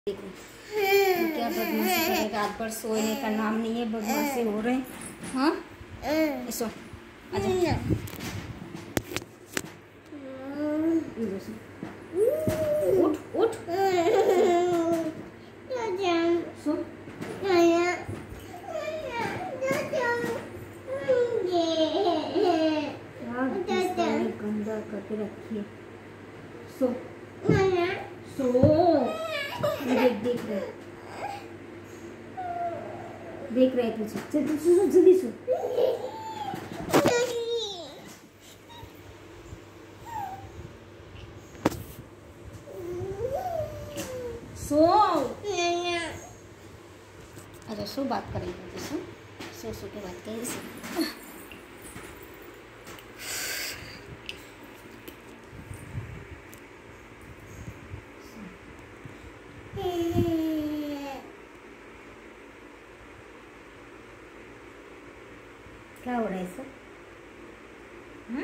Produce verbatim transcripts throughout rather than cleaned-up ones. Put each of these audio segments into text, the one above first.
देखो क्या बदमाशी करे, रात भर सोने का नाम नहीं है, बदमाशी हो रहे हैं। हाँ इसो आजा उठ उठ सो गंदा करके रखिए। सो सो देख देख रहे देख रहे तुझे, चल तू सो जल्दी सो। सो अच्छा सो, बात करेंगे सो सो सो के बात करेंगे सो। क्या हो रहा है सर? हम्म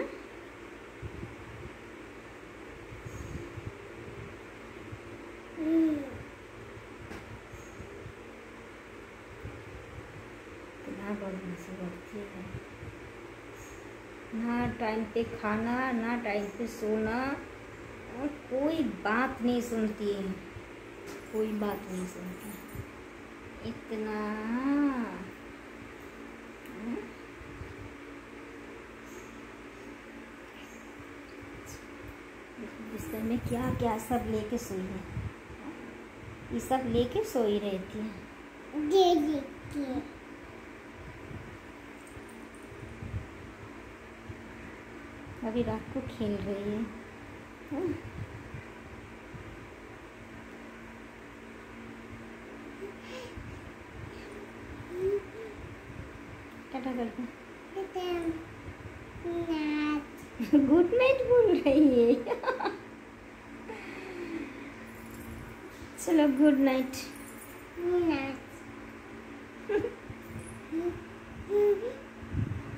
इतना बदमाशी करती है, ना टाइम पे खाना ना टाइम पे सोना, और कोई बात नहीं सुनती है, कोई बात नहीं सुनती इतना। बिस्तर में क्या क्या सब लेके सोई है, ये सब लेके सोई रहती है। ये देखिए अभी रात को खेल रही है। टाटा करते गुड नाइट बोल रही है। चलो गुड नाइट। Good night.